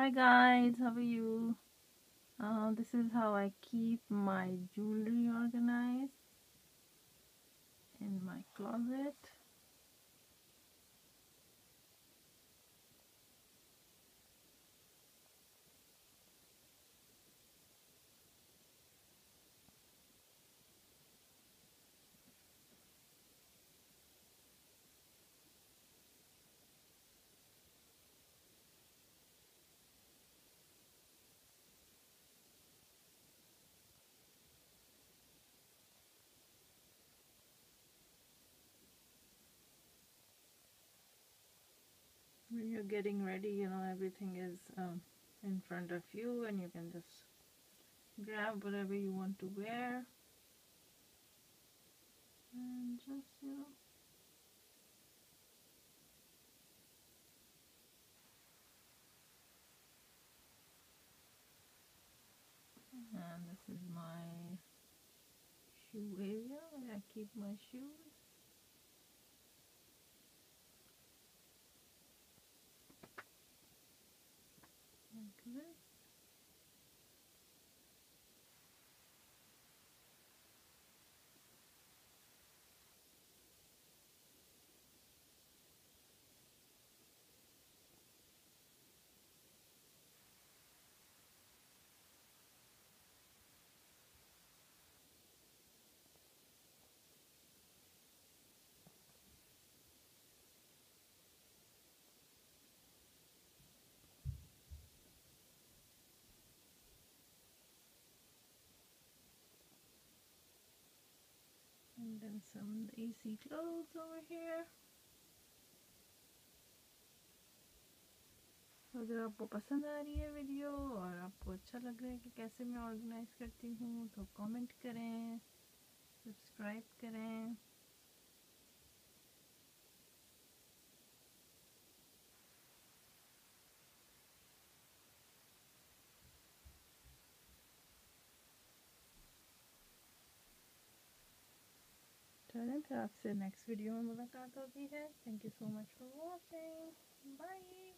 Hi guys, how are you? This is how I keep my jewelry organized in my closet. When you're getting ready, everything is in front of you and you can just grab whatever you want to wear and just. And this is my shoe area where I keep my shoes. Like this. And then some AC clothes over here. अगर आपको पसंद आ रही है video और आपको अच्छा लग रहा है कि कैसे मैं ऑर्गेनाइज करती हूँ तो कमेंट करें, सब्सक्राइब करें। चलें फिर आपसे नेक्स्ट वीडियो में मुलाकात होती है। Thank you so much for watching. Bye.